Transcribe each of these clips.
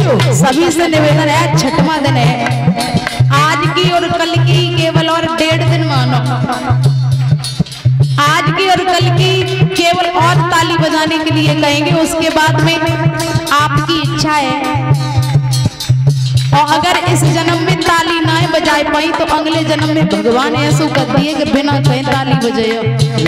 सभी से निवेदन है, छठवां दिन है, आज की और कल की केवल और 1.5 दिन मानो। आज की और कल की केवल और ताली बजाने के लिए कहेंगे, उसके बाद में आपकी इच्छा है। और अगर इस जन्म में ताली ना बजाए पाई तो अगले जन्म में भगवान ऐसा कर दिए कि बिना कहीं ताली बजाए।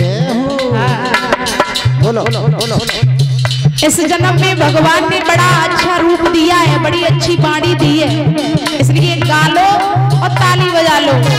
इस जन्म में भगवान ने बड़ा अच्छा रूप दिया है, बड़ी अच्छी बाणी दी है, इसलिए गा लो और ताली बजा लो।